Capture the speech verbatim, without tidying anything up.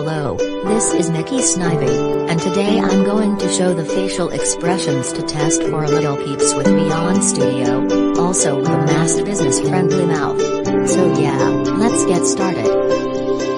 Hello, this is Mickey Snivy, and today I'm going to show the facial expressions to test for Li'l Peepz with Vyond Studio, also with a masked business-friendly mouth. So yeah, let's get started.